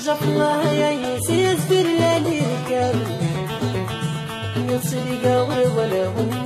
جف الله يا يسير لالي الكامل يصلي قاور ولا هم